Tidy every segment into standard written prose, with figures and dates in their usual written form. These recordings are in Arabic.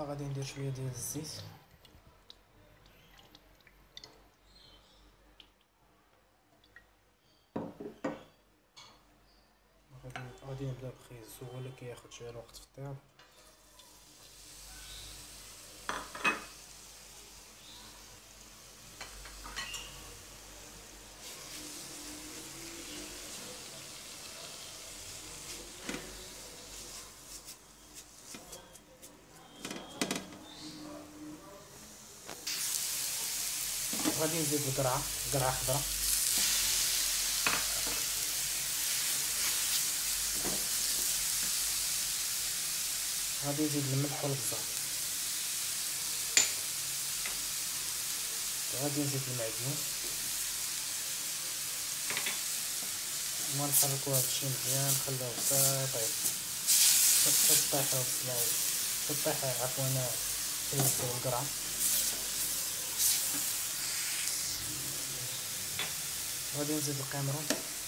انا غادي ندير شويه ديال الزيت. غادي نبدا بخيز، هو اللي كياخد شويه الوقت في الطياب. غادي نزيد قرعه خضراء. غادي نزيد الملح والبزار. غادي نزيد المعدنوس ونحركو هادشي مزيان، نخليوه حتى يطيب، حتى تطيح البصله، حتى تطيح عفوا الفلفل والقرعه. غادي نزيد القمرون.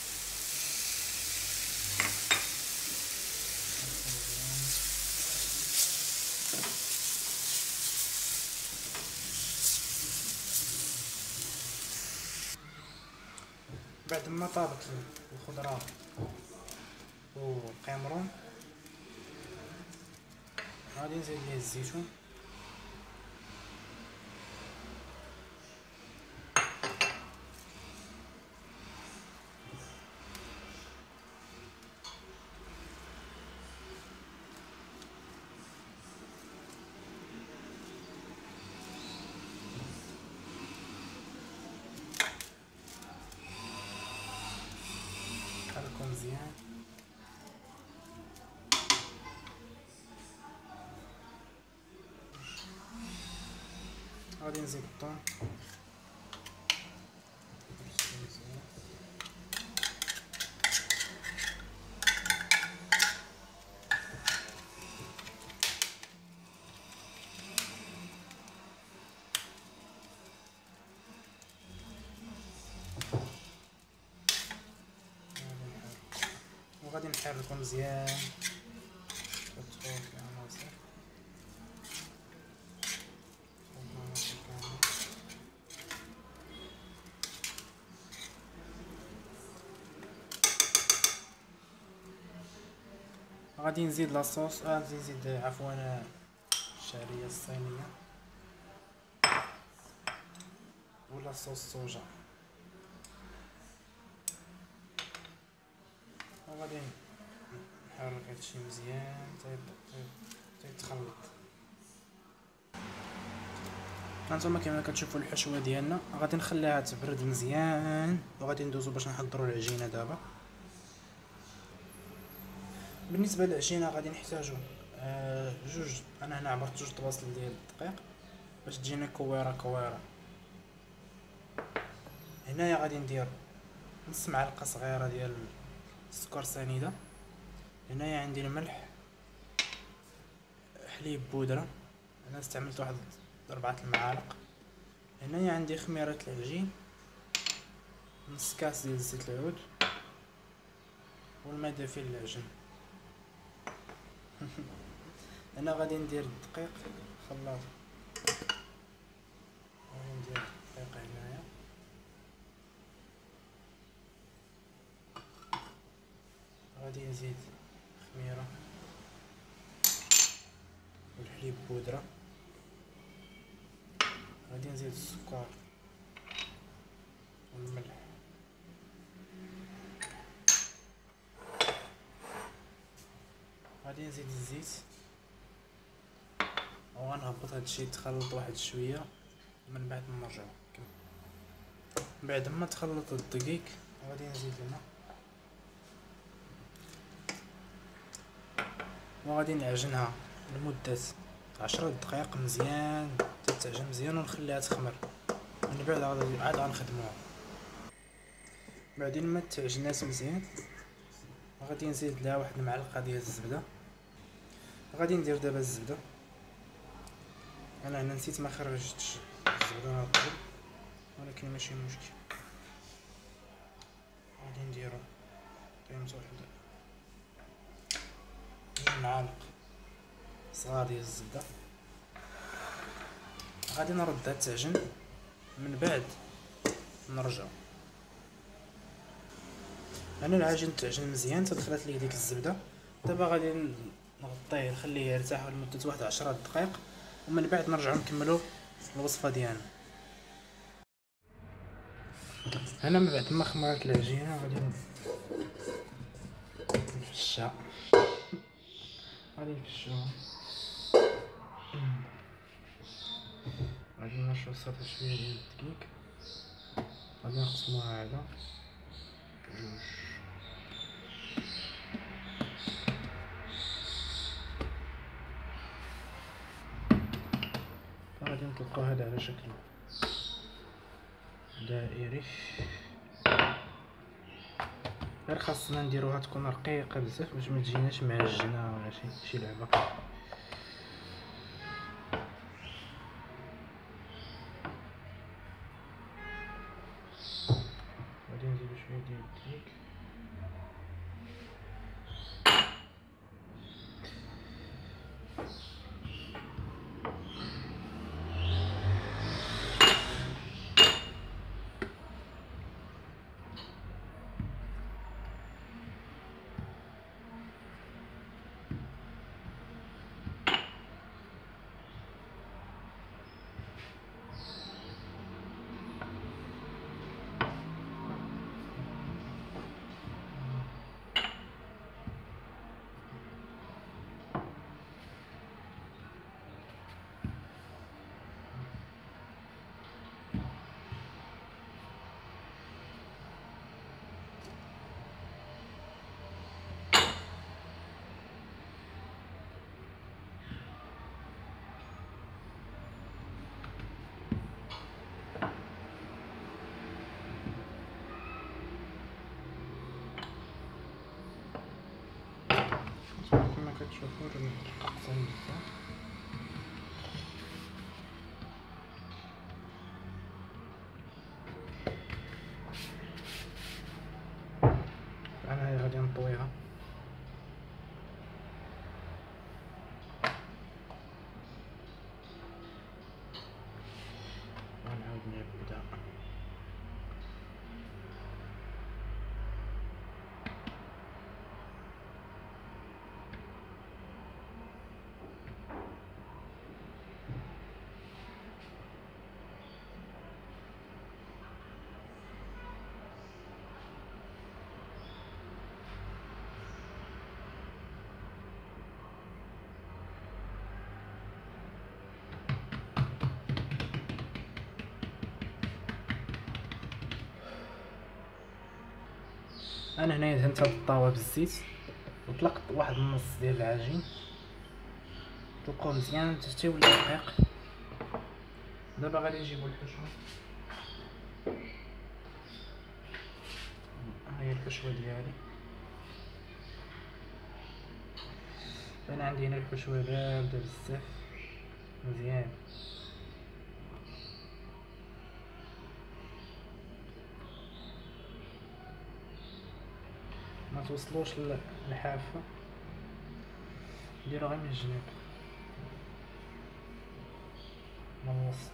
بعد ما طابت الخضره والقمرون غادي نزيد ليه الزيتون. نحركو مزيان. غادي نزيد الثوم. وغادي نحركو مزيان كتدخل في العناصر. غادي نزيد لاصوص، غادي نزيد عفوا الشعريه الصينيه ولا صوص صوجا. وغادي نحرك هادشي مزيان تيتخلط. هانتوما كما كتشوفوا الحشوه ديالنا غادي نخليها تبرد مزيان، وغادي ندوزو باش نحضروا العجينه دابا. بالنسبه للعجينه غادي نحتاجو انا هنا عبرت 2 طباسل ديال الدقيق باش تجينا كويره. هنايا غادي ندير نص معلقه صغيره ديال السكر سنيده. هنايا عندي الملح، حليب بودره، انا استعملت واحد 4 المعالق. هنايا عندي خميره العجين، نص كاس ديال زيت العود، والماء دافي للعجن. انا غادي ندير الدقيق خلاط، غادي ندير الدقيق هنايا. غادي نزيد خميره والحليب بودره. غادي نزيد السكر والملح. غادي نزيد الزيت وغنهبط هادشي يتخلط واحد شويه، من بعد نرجعو. بعد ما تخلط الدقيق غادي نزيد الماء وغادي نعجنها لمده 10 دقائق مزيان، تتعجن مزيان ونخليها تخمر. من بعد عاد غنخدموها. بعدين ما تعجنات مزيان غادي نزيد لها واحد المعلقه ديال الزبده. غادي ندير دابا الزبده، انا هنا نسيت ما خرجتش الزبده من قبل، ولكن ماشي مشكل. غادي نديرو قيمته واحد 2 معالق صغار ديال الزبده. غادي نردها تعجن، من بعد نرجعو. انا العجين تعجن مزيان، تدخلت ليه ديك الزبده. دابا غادي نغطيه نخليه يرتاح لمده واحد 10 دقائق، ومن بعد نرجعو نكملو الوصفه ديالنا. انا من بعد ما خمرت العجينه غادي نفشها، غادي نفشوها، غادي نرشو صافي شويه ديال الدقيق، غادي نقسموها على جوج. غادي نطلقو هذا على شكل دائري، غير خاصنا نديروها تكون رقيقه بزاف باش ما تجيناش معجنه ولا شي لعبه. غادي نزيدو شويه ديال الدقيق، كما كتشوفو راه متقسم بزاف. انا غادي نطويها، ونعاود نبدا. انا هنايا دهنت هاد الطاوه بالزيت، وطلقت واحد النص ديال العجين، طلقوه مزيان حتى يولي رقيق. دابا غادي نجيبو الحشوه، ها هي الحشوه ديالي. انا عندي هنا الحشوه بارده بزاف مزيان. ما توصلوش للحافه، ديرو غير من الجناب من الوسط.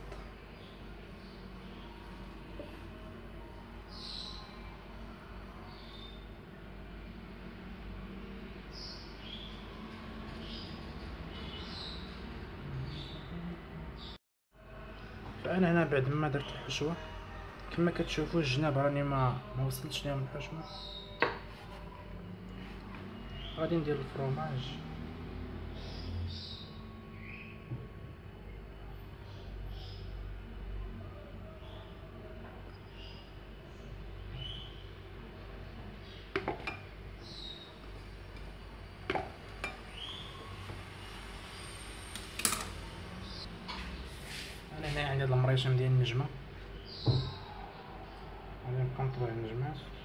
فانا هنا بعد ما درت الحشوه كما كتشوفوا الجناب راني ما وصلتش ليهم الحشوه. غادي ندير الفرomاج، انا هنا عندي هاد المريشم ديال النجمه، غادي نبقى نطبع النجمات.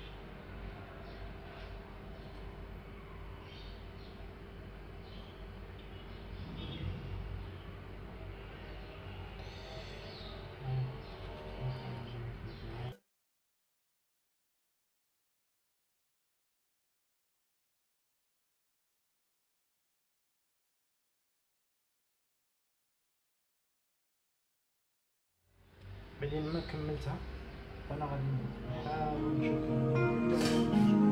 بعدين ما كملتها، فانا غادي نحاول نشوف